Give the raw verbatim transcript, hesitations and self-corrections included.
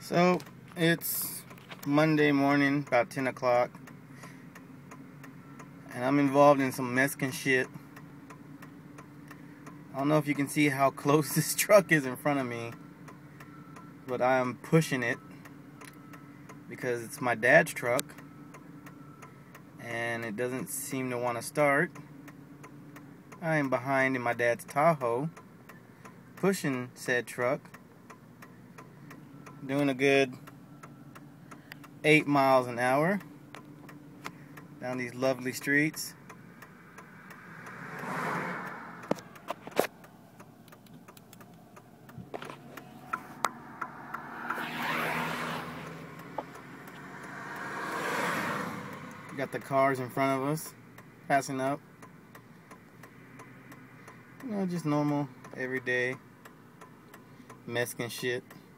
So it's Monday morning, about ten o'clock, and I'm involved in some Measkin shit. I don't know if you can see how close this truck is in front of me, but I'm pushing it because it's my dad's truck and it doesn't seem to want to start. I am behind in my dad's Tahoe pushing said truck, doing a good eight miles an hour down these lovely streets. Got the cars in front of us passing up. You know, just normal, everyday Mexican shit.